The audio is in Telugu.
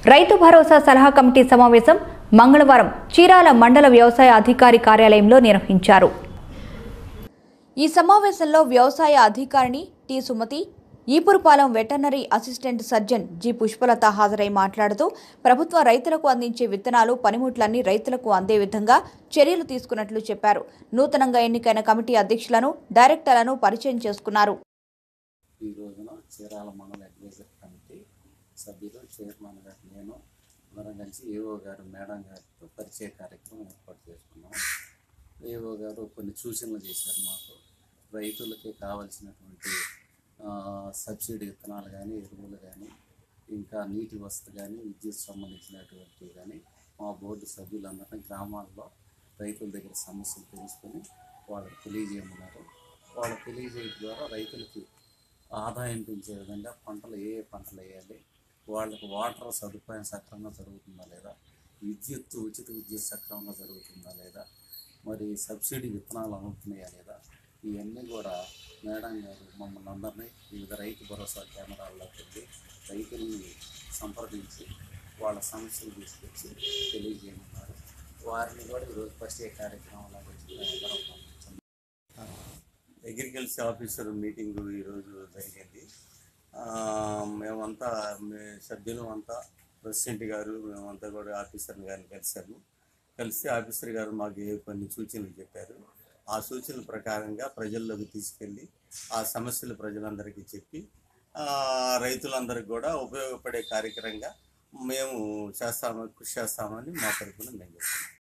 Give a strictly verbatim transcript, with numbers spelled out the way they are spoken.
రైతు భరోసా సలహా కమిటీ సమావేశం మంగళవారం చీరాల మండల వ్యవసాయ అధికారి కార్యాలయంలో నిర్వహించారు. ఈ సమావేశంలో వ్యవసాయ అధికారిని T Sumathi, Epurapalem veterinary assistant surgeon G Pushpalatha హాజరై మాట్లాడుతూ ప్రభుత్వ రైతులకు అందించే విత్తనాలు, పనిముట్లన్నీ రైతులకు అందే విధంగా చర్యలు తీసుకున్నట్లు చెప్పారు. నూతనంగా ఎన్నికైన కమిటీ అధ్యక్షులను, డైరెక్టర్లను పరిచయం చేసుకున్నారు. ఈ రోజున చీరాల మండల అడ్వైజర్ కమిటీ సభ్యులు చైర్మన్ గారు, నేను అందరం కలిసి ఏఓ గారు మేడం గారితో పరిచయ కార్యక్రమం ఏర్పాటు చేసుకున్నాం. ఏఓ గారు కొన్ని సూచనలు చేశారు. మాకు రైతులకి కావలసినటువంటి సబ్సిడీ విత్తనాలు కానీ, ఎరువులు కానీ, ఇంకా నీటి వసతి కానీ, విద్యుత్ సంబంధించినటువంటివి కానీ మా బోర్డు సభ్యులందరం గ్రామాల్లో రైతుల దగ్గర సమస్యలు తెలుసుకొని వాళ్ళకి తెలియజేయమన్నారు. వాళ్ళకి తెలియజేయడం ద్వారా రైతులకి ఆదాయం పెంచే విధంగా పంటలు ఏ ఏ పంటలు వేయాలి, వాళ్ళకు వాటర్ సదుపాయం సక్రమంగా జరుగుతుందా లేదా, విద్యుత్ ఉచిత విద్యుత్ సక్రమంగా జరుగుతుందా లేదా, మరి సబ్సిడీ విత్తనాలు అమ్ముతున్నాయా లేదా, ఇవన్నీ కూడా మేడం గారు మమ్మల్ని అందరినీ వివిధ రైతు భరోసా కేంద్రాల్లోకి వెళ్ళి రైతుల్ని సంప్రదించి వాళ్ళ సమస్యలు తీసుకొచ్చి తెలియజేయమన్నారు. వారిని కూడా ఈరోజు ఫస్ట్ ఏ కార్యక్రమంలో అగ్రికల్చర్ ఆఫీసర్ మీటింగు ఈరోజు జరిగింది. మేమంతా సభ్యులు అంతా ప్రెసిడెంట్ గారు మేమంతా కూడా ఆఫీసర్ గారిని కలిసాము. కలిసి ఆఫీసర్ గారు మాకు కొన్ని సూచనలు చెప్పారు. ఆ సూచనల ప్రకారంగా ప్రజల్లోకి తీసుకెళ్ళి ఆ సమస్యలు ప్రజలందరికీ చెప్పి రైతులందరికీ కూడా ఉపయోగపడే కార్యక్రమంగా మేము చేస్తాము కృషి చేస్తామని మా తరఫున మేము చెప్తున్నాం.